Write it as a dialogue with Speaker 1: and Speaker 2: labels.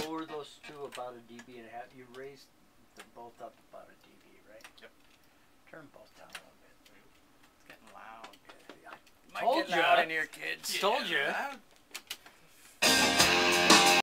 Speaker 1: lower those two about a dB and a half. You raised them both up about a dB, right?
Speaker 2: Yep.
Speaker 1: Turn both down a little bit.
Speaker 2: It's getting loud.
Speaker 1: I told
Speaker 2: get loud in here, kids.
Speaker 1: Told you.
Speaker 2: Loud.